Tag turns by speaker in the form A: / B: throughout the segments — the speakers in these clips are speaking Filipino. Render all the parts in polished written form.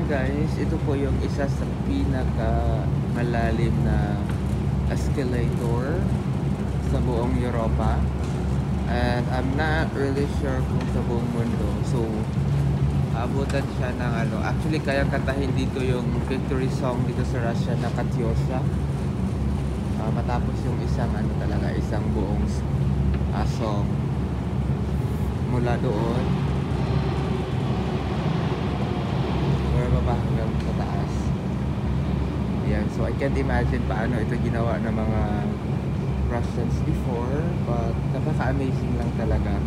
A: guys, ito po yung isa sa pinaka malalim na escalator sa buong Europa. And I'm not really sure kung sa buong mundo. So, abutan siya ng ano. Actually, kayang kantahin dito yung victory song dito sa Russia na Katyosha. Matapos yung isang ano talaga, isang buong song mula doon. Hanggang sa taas. Ayan, so I can't imagine paano ito ginawa ng mga Russians before, but napaka-amazing lang talaga.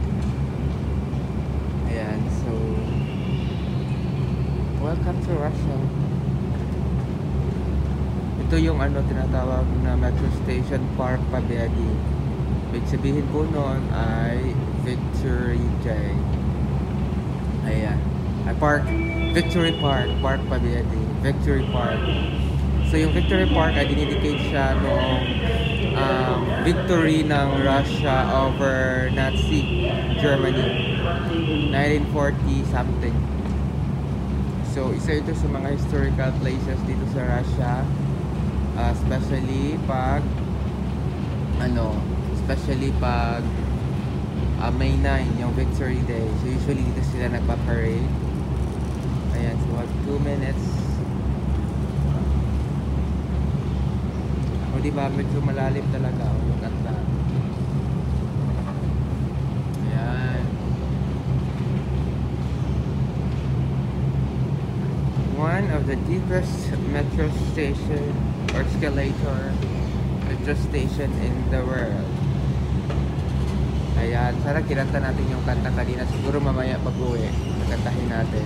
A: Ayan, so welcome to Russia. Ito yung ano tinatawag na metro station Park Pobedy. Ibig sabihin po noon ay Victory J. Ayan. Victory Park, Park Pobedy, Victory Park. So yung Victory Park ay dinedicate siya noong victory ng Russia over Nazi Germany 1940 something. So isa ito sa mga historical places dito sa Russia, especially pag May 9 yung Victory Day. So usually dito sila nagpa-parade. Ayan, so 2 minutes. O diba, medyo malalim talaga. Look at that. Ayan. One of the deepest metro station or escalator metro station in the world. Ayan, sana kinanta natin yung kanta kanina. Siguro mamaya pag-uwi, kantahin natin.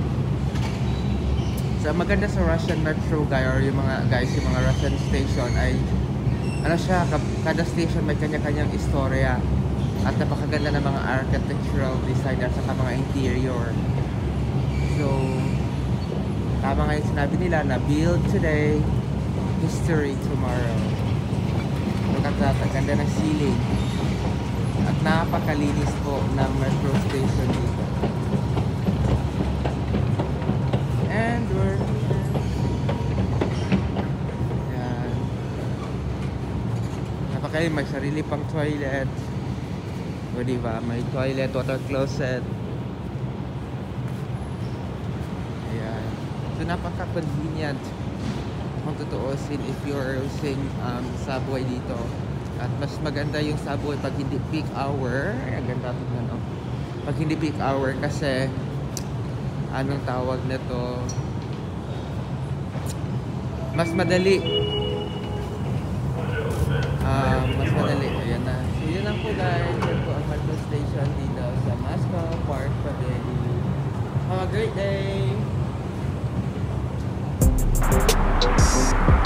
A: So, maganda sa Russian metro or yung mga Russian station ay ano siya, kada station may kanya-kanyang istorya at napakaganda ng mga architectural design at saka mga interior. So, tama nga yung sinabi nila na build today, history tomorrow. Look at that, ang ganda ng ceiling. At napakalinis po ng metro station dito. And we're here. Yan. Napakalinis, may sarili pang toilet. O diba, may toilet, water closet. Ayan. So napaka-convenient kung tutuusin if you're using subway dito. At mas maganda yung subway pag hindi peak hour. Ay, ang ganda ito no? Pag hindi peak hour kasi anong tawag nito? Mas madali. Mas madali. Ayan na. So yun lang po guys. Yun po ang metro station dito sa Moscow, Park Pobedy. Have a great day!